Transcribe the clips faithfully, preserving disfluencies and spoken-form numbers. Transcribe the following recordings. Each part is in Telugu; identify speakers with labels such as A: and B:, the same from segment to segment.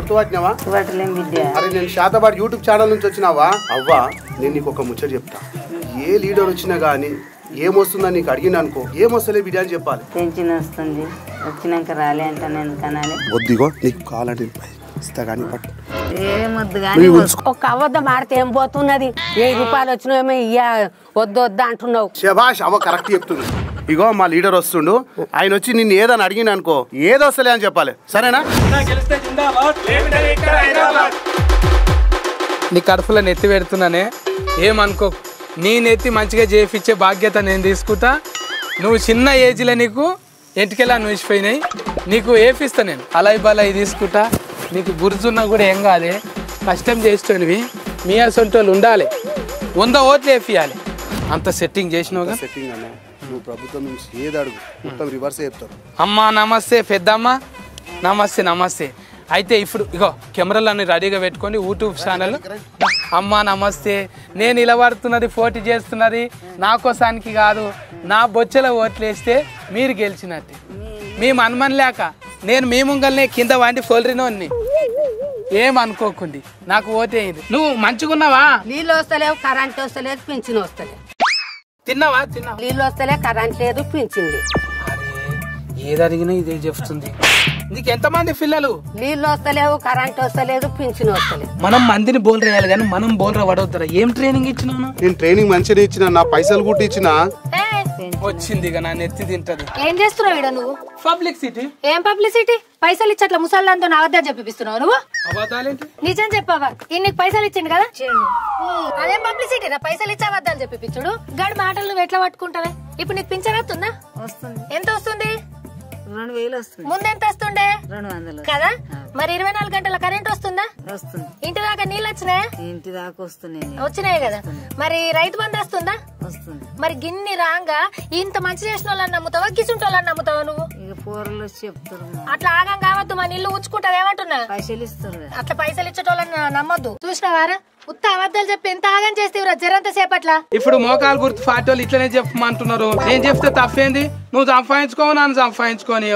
A: గుర్తుపట్టినావా? అరే నేను శాతబాద్ యూట్యూబ్ ఛానల్ నుంచి వచ్చినావా? అవ్వా నేను నీకు ఒక ముచ్చట చెప్తా. ఏ లీడర్ వచ్చినా గానీ ఏమొస్తుందని నీకు అడిగిన అనుకో, ఏమొస్తలే బిడ్డ అని చెప్పాలి.
B: పెన్షన్ వస్తుంది, వచ్చినాక రాలే అంటే నేను కనాలి.
A: వద్దిగో నీకు కావాలంటే ఇస్తా కానీ పట్టు.
B: ఏమొద్దు కానీ ఒక అబద్ధం ఆడితే ఏం పోతున్నది? వెయ్యి రూపాయలు వచ్చినాయేమో ఇయ్యా వద్దు వద్దు అంటున్నావు.
A: శభాష్, అవ్వ కరెక్ట్ చెప్తుంది. ఇగో మా లీడర్ వస్తుండు, ఆయన వచ్చి నిన్ను ఏదని అడిగిన అనుకో, ఏదో వస్తలే అని చెప్పాలి. సరేనా?
C: నీ కడుపులో నెత్తి పెడుతున్నానే, ఏమనుకో. నీ నెత్తి మంచిగా చేయించే బాధ్యత నేను తీసుకుంటా. నువ్వు చిన్న ఏజ్లో నీకు ఎంటికెలా నూసిపోయినాయి, నీకు ఏపిస్తా నేను. అలాయి బలాయి తీసుకుంటా. నీకు గుర్తున్నా కూడా ఏం కాదే, కష్టం చేసేవి మీ అసొంటి వాళ్ళు ఉండాలి. వంద ఓట్లు వేపియాలి. అంత సెట్టింగ్ చేసినావుగా.
A: సెట్టింగ్ అన్న, నువ్వు ప్రభుత్వం నుంచి ఏది అడుగు మొత్తం రివర్స్ చెప్తారు.
C: అమ్మా నమస్తే, పెద్దమ్మ నమస్తే. నమస్తే. అయితే ఇప్పుడు ఇగో కెమెరాలన్నీ రెడీగా పెట్టుకొని యూట్యూబ్ ఛానల్. అమ్మా నమస్తే. నేను నిలబడుతున్నది, పోటీ చేస్తున్నది నా కోసానికి కాదు. నా బొచ్చెల ఓట్లు వేస్తే మీరు గెలిచినట్టే. మీ మన్మన్ లేక నేను మీ ముంగల్నే కింద వండి ఫోల్రినోన్ని. ఏమనుకోకుండి, నాకు ఓటేయింది. నువ్వు మంచిగున్నావా?
B: నీళ్ళు వస్తలేవు, కరెంట్ వస్తలేదు, పింఛన్ వస్తలేదు.
C: తిన్నావా? తిన్నావా?
B: నీళ్ళు వస్తలే, కరెంట్ లేదు, పింఛన్.
C: ఏది అడిగినా ఇదే చెప్తుంది. నీకు ఎంతమంది పిల్లలు?
B: నీళ్ళు వస్తలేవు, కరెంట్ వస్తలేదు, పింఛన్ వస్తలేదు.
C: మనం మందిని బోల్ రేయాలి కానీ మనం బోల్ పడవుతారా? ఏం ట్రైనింగ్ ఇచ్చినావు?
A: నేను ట్రైనింగ్ మంచిగా ఇచ్చిన, నా పైసలు కూడా ఇచ్చిన.
C: వచ్చింది ఇక నా నెత్తి తింటది.
D: ఏం చేస్తున్నావు ఇక్కడ నువ్వు?
C: పబ్లిసిటీ.
D: ఏం పబ్లిసిటీ? పైసలు ఇచ్చట్ల ముసల్దాంతో అబద్ధాలు చెప్పిస్తున్నావు నువ్వు?
C: అబద్ధాలేంటి?
D: నిజం చెప్పావా? నీకు పైసలు ఇచ్చిండు కదా, అదేం పబ్లిసిటీ రా? పైసలు ఇచ్చే అబద్ధాలు చెప్పిపించుడు. గడి మాటలు నువ్వు ఎట్లా పట్టుకుంటావే? ఇప్పుడు నీకు పింఛన్ వస్తుందా?
B: వస్తుంది.
D: ఎంత వస్తుంది?
B: రెండు వేలు వస్తుంది.
D: ముందు ఎంత వస్తుండే?
B: రెండు వందలు
D: కదా. మరి ఇరవై నాలుగు గంటల కరెంట్ వస్తుందా?
B: వస్తుంది.
D: ఇంటి దాకా నీళ్ళు వచ్చినాయా?
B: ఇంటి దాకా వస్తున్నాయి.
D: వచ్చినాయి కదా. మరి రైతు బంధు వస్తుందా?
B: వస్తుంది.
D: మరి గిన్ని రాంగా ఇంత మంచి చేసిన వాళ్ళని నమ్ముతావా, గిసుంటి వాళ్ళని నమ్ముతావా నువ్వు?
B: ఇక పోరలు వచ్చి చెప్తారు.
D: అట్లా ఆగం కావద్దు, మా నీళ్ళు ఉంచుకుంటావు. ఏమంటున్నా?
B: పైసలు ఇస్తారు.
D: అట్లా పైసలు ఇచ్చేటోళ్ళని నమ్మొద్దు. చూసినావారా? ఉత్త అబద్ధాలు చెప్పి ఎంత ఆగం చేస్తేవరా జరంత సేపట్లా.
C: ఇప్పుడు మోకాలు గుర్తు పార్టీ వాళ్ళు ఇట్లనే చెప్పమంటున్నారు. నేను చెప్తే తప్పేంది? నువ్వు సంపాదించుకో, నన్ను సంపాదించుకోని.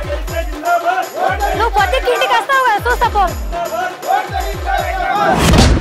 D: నువ్వు పొద్దుకి ఇంటికి వస్తావు కదా, చూస్తా పో.